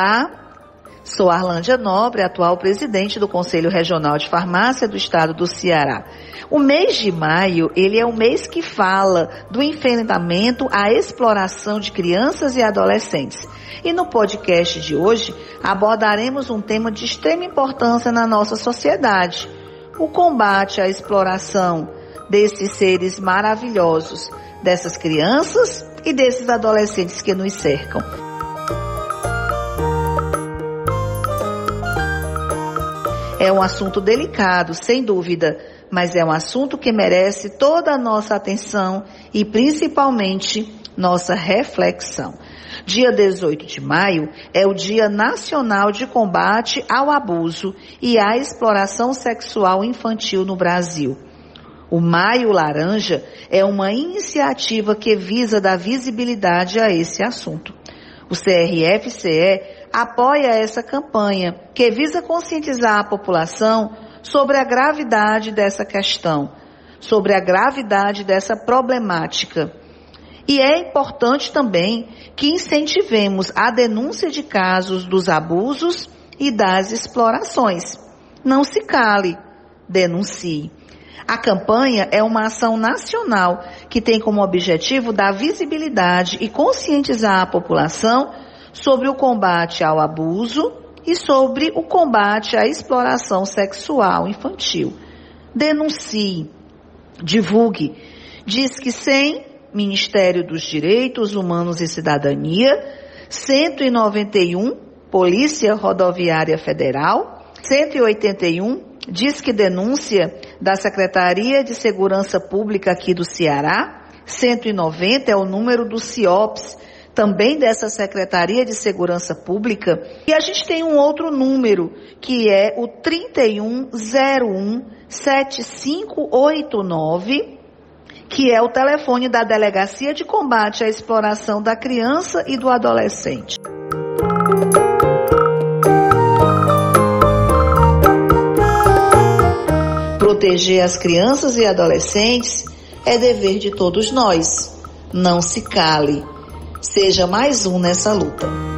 Olá, sou Arlândia Nobre, atual presidente do Conselho Regional de Farmácia do Estado do Ceará. O mês de maio, ele é o mês que fala do enfrentamento à exploração de crianças e adolescentes. E no podcast de hoje, abordaremos um tema de extrema importância na nossa sociedade: o combate à exploração desses seres maravilhosos, dessas crianças e desses adolescentes que nos cercam. É um assunto delicado, sem dúvida, mas é um assunto que merece toda a nossa atenção e principalmente nossa reflexão. Dia 18 de maio é o Dia Nacional de Combate ao Abuso e à Exploração Sexual Infantil no Brasil. O Maio Laranja é uma iniciativa que visa dar visibilidade a esse assunto. O CRFCE apoia essa campanha, que visa conscientizar a população sobre a gravidade dessa questão, sobre a gravidade dessa problemática. E é importante também que incentivemos a denúncia de casos dos abusos e das explorações. Não se cale, denuncie. A campanha é uma ação nacional que tem como objetivo dar visibilidade e conscientizar a população sobre o combate ao abuso e sobre o combate à exploração sexual infantil. Denuncie, divulgue. Disque 100, Ministério dos Direitos Humanos e Cidadania, 191, Polícia Rodoviária Federal, 181, Disque Denúncia da Secretaria de Segurança Pública aqui do Ceará, 190 é o número do CIOPS, também dessa Secretaria de Segurança Pública. E a gente tem um outro número, que é o 3101-7589, que é o telefone da Delegacia de Combate à Exploração da Criança e do Adolescente. Proteger as crianças e adolescentes é dever de todos nós. Não se cale. Seja mais um nessa luta.